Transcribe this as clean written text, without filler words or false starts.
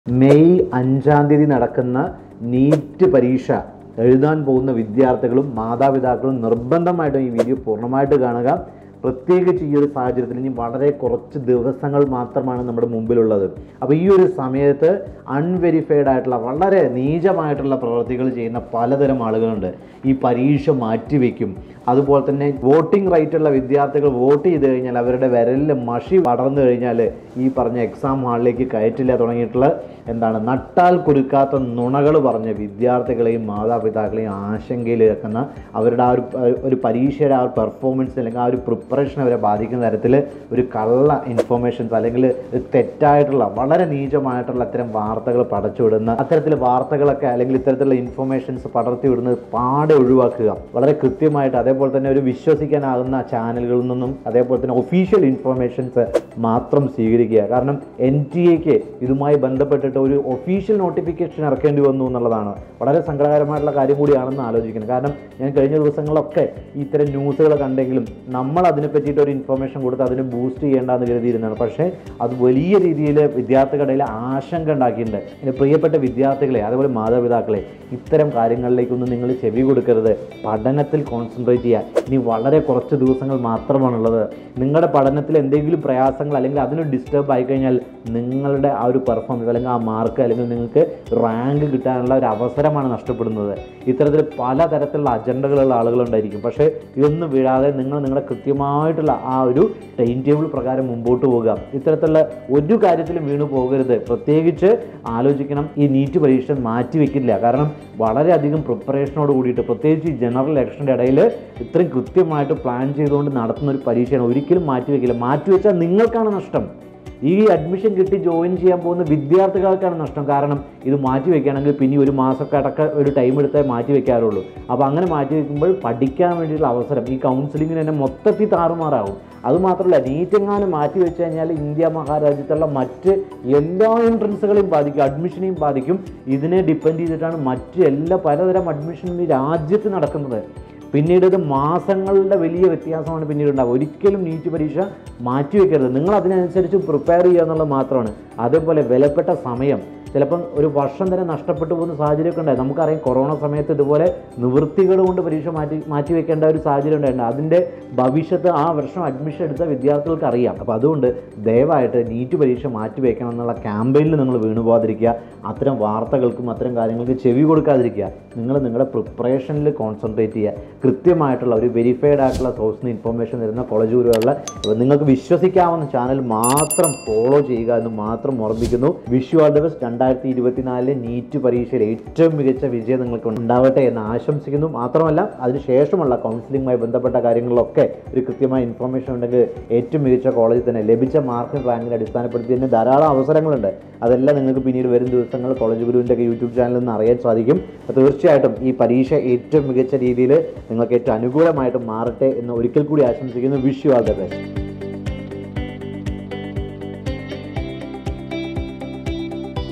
May 5-ാം തീയതി നടക്കുന്ന NEET പരീക്ഷ എഴുതാൻ പോകുന്ന വിദ്യാർത്ഥികളും മാതാപിതാക്കളും നിർബന്ധമായിട്ടും ഈ വീഡിയോ പൂർണ്ണമായിട്ട് കാണുക. പ്രത്യേകിച്ച് ഈ ഒരു സാഹചര്യത്തിൽ ഇനി വളരെ കുറച്ച് ദിവസങ്ങൾ മാത്രമാണ് നമ്മുടെ മുമ്പിലുള്ളത്. അപ്പോൾ ഈ ഒരു സമയത്ത് അൺവെരിഫൈഡ് ആയിട്ടുള്ള വളരെ നീചമായിട്ടുള്ള പ്രവൃത്തികൾ ചെയ്യുന്ന പലതരം ആളുകളുണ്ട്. ഈ പരീക്ഷ മാറ്റിവെക്കും. അതുപോലെ തന്നെ വോട്ടിംഗ് റൈറ്റുള്ള വിദ്യാർത്ഥികൾ വോട്ട് ചെയ്ത് കഴിഞ്ഞാൽ അവരുടെ വിരലിൽ മഷി പടർന്നു കഴിഞ്ഞാൽ ഈ പറഞ്ഞ എക്സാം ഹാളിലേക്ക് കയറ്റില്ല തുടങ്ങിയിട്ടുള്ള നട്ടാൽ കുരുക്കാത്ത നുണകൾ പറഞ്ഞ് വിദ്യാർത്ഥികളെയും മാതാപിതാക്കളെയും ആശങ്കയിലിറക്കുന്ന അവരുടെ ആ ഒരു പരീക്ഷയുടെ ആ ഒരു പെർഫോമൻസ് അല്ലെങ്കിൽ ആ ഒരു പ്രിപ്പറേഷൻ അവരെ ബാധിക്കുന്ന തരത്തിൽ ഒരു കള്ള ഇൻഫോർമേഷൻസ് അല്ലെങ്കിൽ തെറ്റായിട്ടുള്ള വളരെ നീചമായിട്ടുള്ള അത്തരം വാർത്തകൾ പടച്ചുവിടുന്ന അത്തരത്തിൽ വാർത്തകളൊക്കെ അല്ലെങ്കിൽ ഇത്തരത്തിലുള്ള ഇൻഫോർമേഷൻസ് പടർത്തി വിടുന്നത് പാടെ ഒഴിവാക്കുക. വളരെ കൃത്യമായിട്ട് അതേപോലെ തന്നെ ഒരു വിശ്വസിക്കാനാകുന്ന ചാനലുകളിൽ നിന്നും അതേപോലെ തന്നെ ഒഫീഷ്യൽ ഇൻഫോർമേഷൻസ് മാത്രം സ്വീകരിക്കുക. കാരണം NTA ഇതുമായി ബന്ധപ്പെട്ടിട്ട് ഒരു ഒഫീഷ്യൽ നോട്ടിഫിക്കേഷൻ ഇറക്കേണ്ടി വന്നു എന്നുള്ളതാണ് വളരെ സങ്കടകരമായിട്ടുള്ള കാര്യം കൂടിയാണെന്ന് ആലോചിക്കുന്നത്. കാരണം ഞാൻ കഴിഞ്ഞ ദിവസങ്ങളിലൊക്കെ ഇത്തരം ന്യൂസുകൾ കണ്ടെങ്കിലും നമ്മൾ അതിനെ പറ്റിയിട്ട് ഒരു ഇൻഫോർമേഷൻ കൊടുത്ത് അതിനെ ബൂസ്റ്റ് ചെയ്യേണ്ടെന്ന് കരുതിയിരുന്നതാണ്. പക്ഷേ അത് വലിയ രീതിയിൽ വിദ്യാർത്ഥികളുടെ ആശങ്ക ഉണ്ടാക്കിയിട്ടുണ്ട്. എൻ്റെ പ്രിയപ്പെട്ട വിദ്യാർത്ഥികളെ അതേപോലെ മാതാപിതാക്കളെ ഇത്തരം കാര്യങ്ങളിലേക്കൊന്നും നിങ്ങൾ ചെവി കൊടുക്കരുത്. പഠനത്തിൽ കോൺസെൻട്രേറ്റ് ചെയ്യുക. ഇനി വളരെ കുറച്ച് ദിവസങ്ങൾ മാത്രമാണുള്ളത്. നിങ്ങളുടെ പഠനത്തിൽ എന്തെങ്കിലും പ്രയാസങ്ങൾ അല്ലെങ്കിൽ അതിന് ഡിസ്റ്റർബ് ആയിക്കഴിഞ്ഞാൽ നിങ്ങളുടെ ആ ഒരു പെർഫോമൻസ് അല്ലെങ്കിൽ ആ മാർക്ക് അല്ലെങ്കിൽ നിങ്ങൾക്ക് റാങ്ക് കിട്ടാനുള്ള ഒരു അവസരമാണ് നഷ്ടപ്പെടുന്നത്. ഇത്തരത്തിൽ പലതരത്തിലുള്ള അജണ്ടകളുള്ള ആളുകളുണ്ടായിരിക്കും. പക്ഷേ ഇതൊന്നും വീഴാതെ നിങ്ങളുടെ കൃത്യമായിട്ടുള്ള ആ ഒരു ടൈം ടേബിൾ പ്രകാരം മുമ്പോട്ട് പോകുക. ഇത്തരത്തിലുള്ള ഒരു കാര്യത്തിലും വീണു പോകരുത്. പ്രത്യേകിച്ച് ആലോചിക്കണം, ഈ നീറ്റ് പരീക്ഷ മാറ്റിവെക്കില്ല. കാരണം വളരെയധികം പ്രിപ്പറേഷനോട് കൂടിയിട്ട് പ്രത്യേകിച്ച് ഈ ജനറൽ ഇലക്ഷൻ്റെ ഇടയിൽ ഇത്രയും കൃത്യമായിട്ട് പ്ലാൻ ചെയ്തുകൊണ്ട് നടത്തുന്ന ഒരു പരീക്ഷയാണ്. ഒരിക്കലും മാറ്റിവെക്കില്ല. മാറ്റിവെച്ചാൽ നിങ്ങൾക്കാണ് നഷ്ടം. ഈ അഡ്മിഷൻ കിട്ടി ജോയിൻ ചെയ്യാൻ പോകുന്ന വിദ്യാർത്ഥികൾക്കാണ് നഷ്ടം. കാരണം ഇത് മാറ്റിവെക്കുകയാണെങ്കിൽ പിന്നെ ഒരു മാസമൊക്കെ അടക്കം ഒരു ടൈം എടുത്തേ മാറ്റിവെക്കാറുള്ളൂ. അപ്പോൾ അങ്ങനെ മാറ്റിവെക്കുമ്പോൾ പഠിക്കാൻ വേണ്ടിയിട്ടുള്ള അവസരം ഈ കൗൺസിലിങ്ങിന് തന്നെ മൊത്തത്തിൽ താറുമാറാവും. അതുമാത്രമല്ല, നീറ്റെങ്ങാനും മാറ്റിവെച്ച് കഴിഞ്ഞാൽ ഇന്ത്യ മഹാരാജ്യത്തുള്ള മറ്റ് എല്ലാ എൻട്രൻസുകളെയും ബാധിക്കും, അഡ്മിഷനെയും ബാധിക്കും. ഇതിനെ ഡിപ്പെൻഡ് ചെയ്തിട്ടാണ് മറ്റ് പലതരം അഡ്മിഷനും ഈ രാജ്യത്ത് നടക്കുന്നത്. പിന്നീട് ഇത് മാസങ്ങളുടെ വലിയ വ്യത്യാസമാണ് പിന്നീട് ഉണ്ടാവുക. ഒരിക്കലും നീറ്റ് പരീക്ഷ മാറ്റിവെക്കരുത്. നിങ്ങൾ അതിനനുസരിച്ച് പ്രിപ്പയർ ചെയ്യുക എന്നുള്ളത് മാത്രമാണ്. അതേപോലെ വിലപ്പെട്ട സമയം ചിലപ്പം ഒരു വർഷം തന്നെ നഷ്ടപ്പെട്ടു പോകുന്ന സാഹചര്യമൊക്കെ ഉണ്ടായി. നമുക്കറിയാം, കൊറോണ സമയത്ത് ഇതുപോലെ നിവൃത്തികൾ കൊണ്ട് പരീക്ഷ മാറ്റിവെക്കേണ്ട ഒരു സാഹചര്യം ഉണ്ടായിട്ടുണ്ട്. അതിൻ്റെ ഭവിഷ്യത്ത് ആ വർഷം അഡ്മിഷൻ എടുത്ത വിദ്യാർത്ഥികൾക്ക് അറിയാം. അപ്പോൾ അതുകൊണ്ട് ദയവായിട്ട് നീറ്റ് പരീക്ഷ മാറ്റിവെക്കണം എന്നുള്ള ക്യാമ്പയിനിൽ നിങ്ങൾ വീണുപോകാതിരിക്കുക. അത്തരം വാർത്തകൾക്കും അത്തരം കാര്യങ്ങൾക്ക് ചെവി കൊടുക്കാതിരിക്കുക. നിങ്ങളുടെ പ്രിപ്പറേഷനിൽ കോൺസെൻട്രേറ്റ് ചെയ്യുക. കൃത്യമായിട്ടുള്ള ഒരു വെരിഫൈഡ് ആയിട്ടുള്ള സോഴ്സിൽ നിന്ന് ഇൻഫോർമേഷൻ തരുന്ന കോളേജ് ഗുരുവുള്ള നിങ്ങൾക്ക് വിശ്വസിക്കാവുന്ന ചാനൽ മാത്രം ഫോളോ ചെയ്യുക എന്ന് മാത്രം ഓർമ്മിക്കുന്നു. Wish you all the best. 2024 NEET പരീക്ഷയിൽ ഏറ്റവും മികച്ച വിജയം നിങ്ങൾക്ക് ഉണ്ടാവട്ടെ എന്ന് ആശംസിക്കുന്നു. മാത്രമല്ല, അതിനുശേഷമുള്ള കൗൺസിലിംഗുമായി ബന്ധപ്പെട്ട കാര്യങ്ങളിലൊക്കെ ഒരു കൃത്യമായ ഇൻഫോർമേഷൻ ഉണ്ടെങ്കിൽ ഏറ്റവും മികച്ച കോളേജിൽ തന്നെ ലഭിച്ച മാർക്കിന് റാങ്കിനെ അടിസ്ഥാനപ്പെടുത്തി തന്നെ ധാരാളം അവസരങ്ങളുണ്ട്. അതെല്ലാം നിങ്ങൾക്ക് പിന്നീട് വരും ദിവസങ്ങൾ കോളേജ് ഗുരുവിൻ്റെ യൂട്യൂബ് ചാനലിൽ നിന്ന് അറിയാൻ സാധിക്കും. തീർച്ചയായിട്ടും ഈ പരീക്ഷ ഏറ്റവും മികച്ച രീതിയിൽ നിങ്ങൾക്ക് ഏറ്റവും അനുകൂലമായിട്ട് മാറട്ടെ എന്ന് ഒരിക്കൽ കൂടി ആശംസിക്കുന്നു. Wish you all the best.